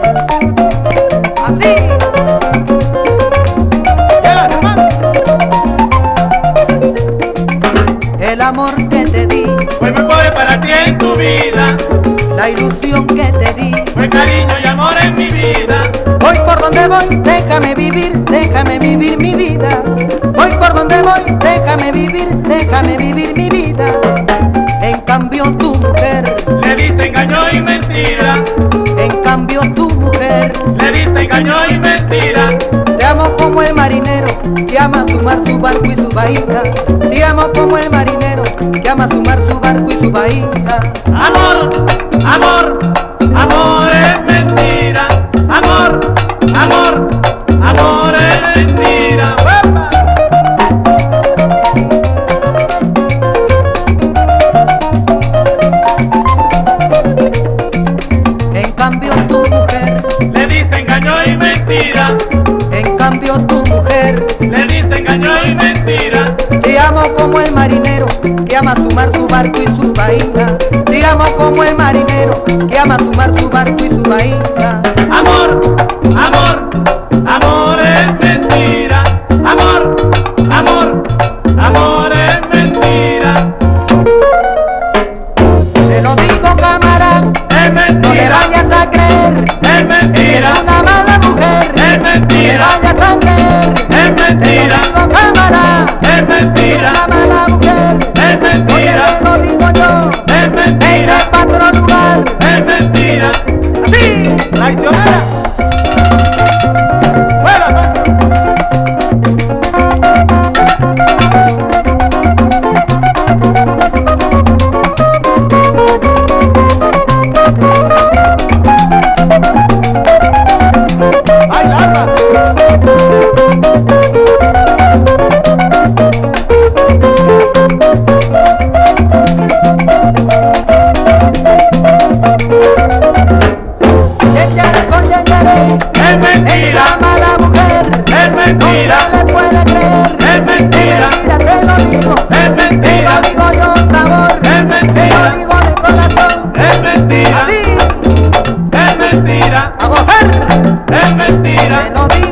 Así. El amor que te di fue muy pobre para ti en tu vida, la ilusión que te di fue cariño y amor en mi vida. Voy por donde voy, déjame vivir mi vida. Voy por donde voy, déjame vivir mi vida. En cambio tu mujer Le diste engaño y mentira, en cambio tu mujer le diste engaño y mentira. te amo como el marinero que ama su mar, su barco y su bahía. Te amo como el marinero que ama su mar, su barco y su bahía. Amor, amor, amor es mentira. Amor, amor, amor es mentira. ¡Uepa! En cambio tu mujer, Le diste engaño y mentira, en cambio tu mujer le diste engaño y mentira. te amo como el marinero que ama su mar, su barco y su bahía. Te amo como el marinero que ama su mar, su barco y su bahía. Amor, amor, amor es mentira. Amor, amor, amor es mentira. Te lo digo, cámara, Es no le mentira, vayas a creer. es mentira, Eres una mala mujer, es no le mentira, vayas a creer. es Te lo mentira, digo, cámara, es eres mentira, una mala mujer. es Oye, mentira, te lo digo yo, es mentira, vete pa' otro lugar. es mentira. ¡Sí! Traicionera. ¡Fuera! ¡Ay, larga! Es mentira, Esa mala mujer, es mentira, no se le puede creer. es mentira, Mira, te lo digo, es te mentira, lo digo yo, sabor, es te lo mentira, digo de corazón. es mentira, Así, es mentira, a gozar, es mentira. te lo digo.